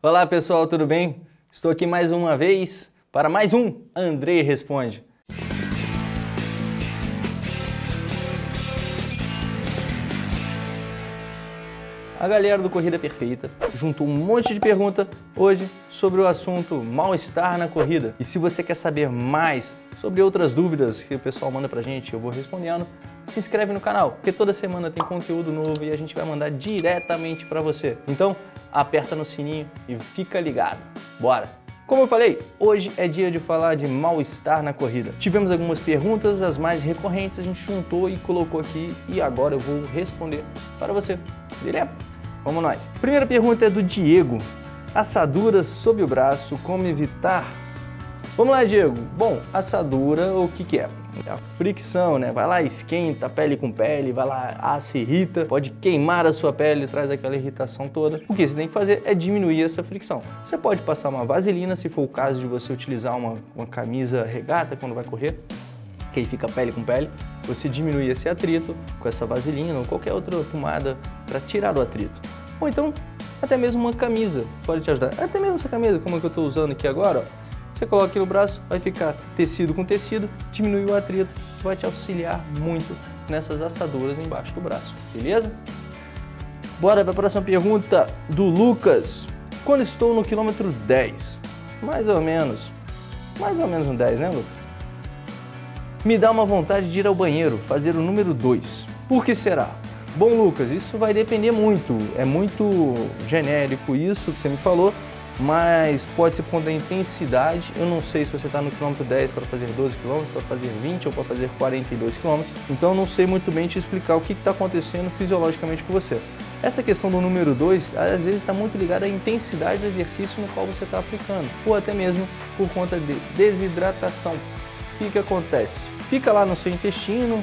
Olá pessoal, tudo bem? Estou aqui mais uma vez para mais um Andrei Responde. A galera do Corrida Perfeita juntou um monte de perguntas hoje sobre o assunto mal-estar na corrida. E se você quer saber mais sobre outras dúvidas que o pessoal manda pra gente, eu vou respondendo, se inscreve no canal, porque toda semana tem conteúdo novo e a gente vai mandar diretamente para você. Então, aperta no sininho e fica ligado. Bora! Como eu falei, hoje é dia de falar de mal-estar na corrida. Tivemos algumas perguntas, as mais recorrentes a gente juntou e colocou aqui e agora eu vou responder para você. Beleza? Vamos nós. Primeira pergunta é do Diego. Assaduras sob o braço, como evitar? Vamos lá, Diego. Bom, assadura, o que é? É a fricção, né? Vai lá, esquenta pele com pele, vai lá, assa, irrita, pode queimar a sua pele, traz aquela irritação toda. O que você tem que fazer é diminuir essa fricção. Você pode passar uma vaselina, se for o caso de você utilizar uma camisa regata quando vai correr, que aí fica pele com pele. Você diminui esse atrito com essa vaselina ou qualquer outra pomada para tirar o atrito. Ou então, até mesmo uma camisa pode te ajudar. Até mesmo essa camisa, como a que eu estou usando aqui agora, ó. Você coloca aqui no braço, vai ficar tecido com tecido, diminui o atrito, vai te auxiliar muito nessas assaduras embaixo do braço, beleza? Bora para a próxima pergunta do Lucas. Quando estou no quilômetro 10, mais ou menos um 10, né, Lucas? Me dá uma vontade de ir ao banheiro, fazer o número 2. Por que será? Bom, Lucas, isso vai depender muito, é muito genérico isso que você me falou, mas pode ser por conta da intensidade. Eu não sei se você está no quilômetro 10 para fazer 12 km, para fazer 20 ou para fazer 42 km, então eu não sei muito bem te explicar o que está acontecendo fisiologicamente com você. Essa questão do número 2, às vezes está muito ligada à intensidade do exercício no qual você está aplicando, ou até mesmo por conta de desidratação. O que acontece? Fica lá no seu intestino,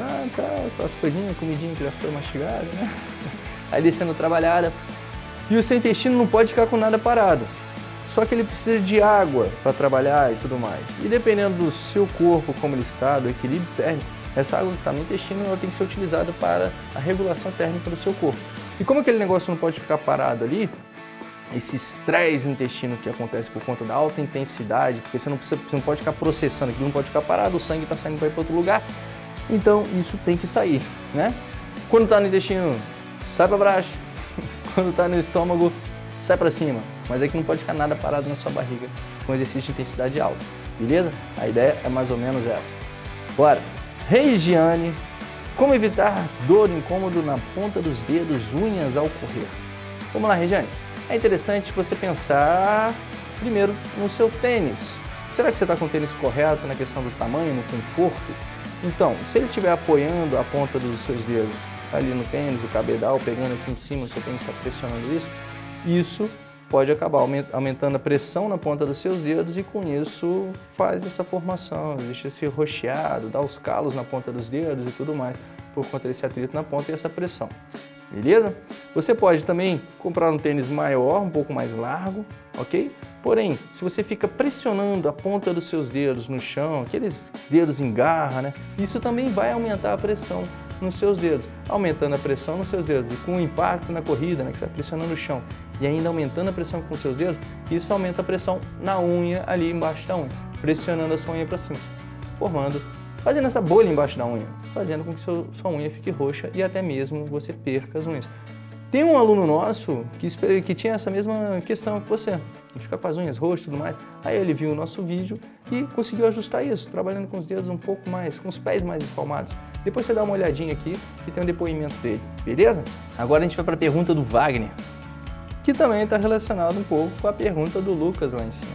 aquelas coisinhas, comidinha que já foi mastigada, né? Aí descendo trabalhada. E o seu intestino não pode ficar com nada parado. Só que ele precisa de água para trabalhar e tudo mais. E dependendo do seu corpo, como ele está, do equilíbrio térmico, essa água que está no intestino ela tem que ser utilizada para a regulação térmica do seu corpo. E como aquele negócio não pode ficar parado ali, esse estresse intestino que acontece por conta da alta intensidade, porque você não pode ficar processando, aquilo não pode ficar parado, o sangue está saindo para ir para outro lugar, então isso tem que sair, né? Quando está no intestino, sai para baixo, quando está no estômago, sai para cima, mas aqui não pode ficar nada parado na sua barriga com exercício de intensidade alta, beleza? A ideia é mais ou menos essa. Bora! Regiane, como evitar dor, incômodo na ponta dos dedos, unhas ao correr? Vamos lá, Regiane. É interessante você pensar primeiro no seu tênis. Será que você está com o tênis correto na questão do tamanho, no conforto? Então, se ele estiver apoiando a ponta dos seus dedos ali no tênis, o cabedal, pegando aqui em cima, o seu tênis está pressionando isso pode acabar aumentando a pressão na ponta dos seus dedos e com isso faz essa formação, deixa esse roxeado, dá os calos na ponta dos dedos e tudo mais, por conta desse atrito na ponta e essa pressão. Beleza? Você pode também comprar um tênis maior, um pouco mais largo, ok? Porém, se você fica pressionando a ponta dos seus dedos no chão, aqueles dedos em garra, né? Isso também vai aumentar a pressão nos seus dedos. Aumentando a pressão nos seus dedos e com o impacto na corrida, né? Que você está pressionando o chão e ainda aumentando a pressão com os seus dedos, isso aumenta a pressão na unha ali embaixo da unha, pressionando a sua unha para cima, fazendo essa bolha embaixo da unha, fazendo com que sua unha fique roxa e até mesmo você perca as unhas. Tem um aluno nosso que tinha essa mesma questão que você, de ficar com as unhas roxas e tudo mais. Aí ele viu o nosso vídeo e conseguiu ajustar isso, trabalhando com os dedos um pouco mais, com os pés mais espalmados. Depois você dá uma olhadinha aqui e tem um depoimento dele, beleza? Agora a gente vai para a pergunta do Wagner, que também está relacionado um pouco com a pergunta do Lucas lá em cima.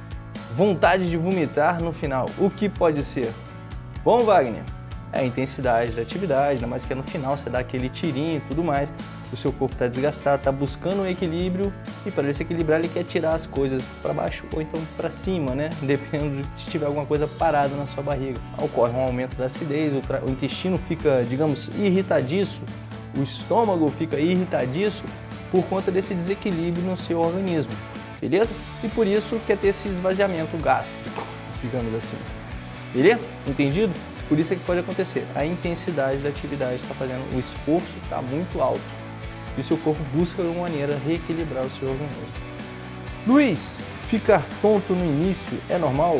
Vontade de vomitar no final, o que pode ser? Bom, Wagner, é a intensidade da atividade, ainda mais que no final você dá aquele tirinho e tudo mais, o seu corpo está desgastado, está buscando um equilíbrio e para ele se equilibrar ele quer tirar as coisas para baixo ou então para cima, né? Dependendo de se tiver alguma coisa parada na sua barriga. Ocorre um aumento da acidez, o intestino fica, digamos, irritadiço, o estômago fica irritadiço por conta desse desequilíbrio no seu organismo, beleza? E por isso quer ter esse esvaziamento gástrico, digamos assim. Beleza? Entendido? Por isso é que pode acontecer. A intensidade da atividade está fazendo, o esforço está muito alto. E o seu corpo busca de uma maneira reequilibrar o seu organismo. Luiz, ficar tonto no início é normal?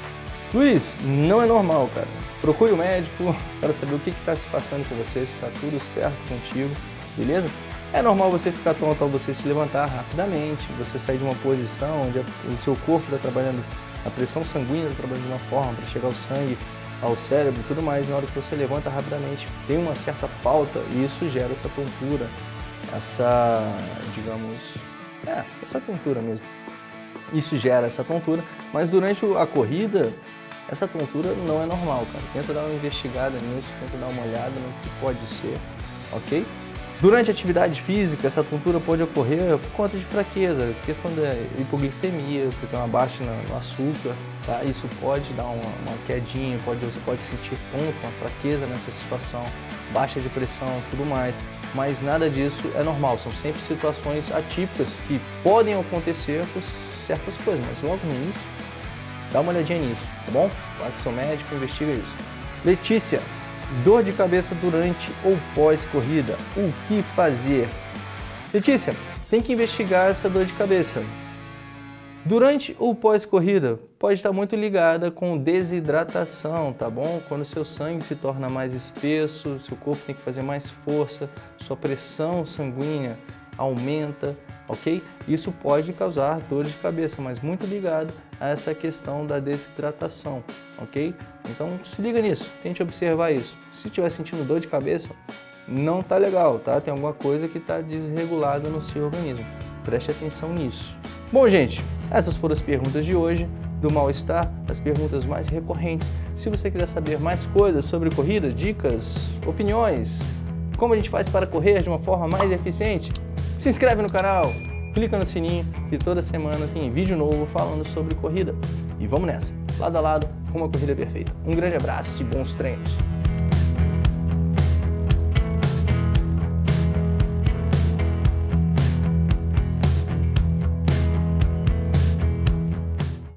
Luiz, não é normal, cara. Procure o médico para saber o que está se passando com você, se está tudo certo contigo, beleza? É normal você ficar tonto ao você se levantar rapidamente, você sair de uma posição onde o seu corpo está trabalhando, a pressão sanguínea está trabalhando de uma forma para chegar o sangue ao cérebro e tudo mais. Na hora que você levanta rapidamente, tem uma certa falta e isso gera essa tontura, essa, digamos, essa tontura mesmo. Isso gera essa tontura, mas durante a corrida, essa tontura não é normal, cara. Tenta dar uma investigada nisso, tenta dar uma olhada no que pode ser, ok? Durante a atividade física, essa tontura pode ocorrer por conta de fraqueza, questão da hipoglicemia, porque é uma baixa no açúcar, tá? Isso pode dar uma quedinha, você pode sentir tonto, uma fraqueza nessa situação, baixa de pressão, tudo mais. Mas nada disso é normal, são sempre situações atípicas que podem acontecer por certas coisas, mas logo no início, dá uma olhadinha nisso, tá bom? Vai com o seu médico, investiga isso. Letícia, dor de cabeça durante ou pós-corrida, o que fazer? Letícia, tem que investigar essa dor de cabeça. Durante ou pós-corrida, pode estar muito ligada com desidratação, tá bom? Quando o seu sangue se torna mais espesso, seu corpo tem que fazer mais força, sua pressão sanguínea aumenta, ok? Isso pode causar dor de cabeça, mas muito ligado a essa questão da desidratação, ok? Então se liga nisso, tente observar isso. Se estiver sentindo dor de cabeça, não tá legal, tá? Tem alguma coisa que está desregulada no seu organismo. Preste atenção nisso. Bom, gente, essas foram as perguntas de hoje do Mal-Estar, as perguntas mais recorrentes. Se você quiser saber mais coisas sobre corrida, dicas, opiniões, como a gente faz para correr de uma forma mais eficiente, se inscreve no canal, clica no sininho que toda semana tem vídeo novo falando sobre corrida. E vamos nessa, lado a lado, com uma corrida perfeita. Um grande abraço e bons treinos!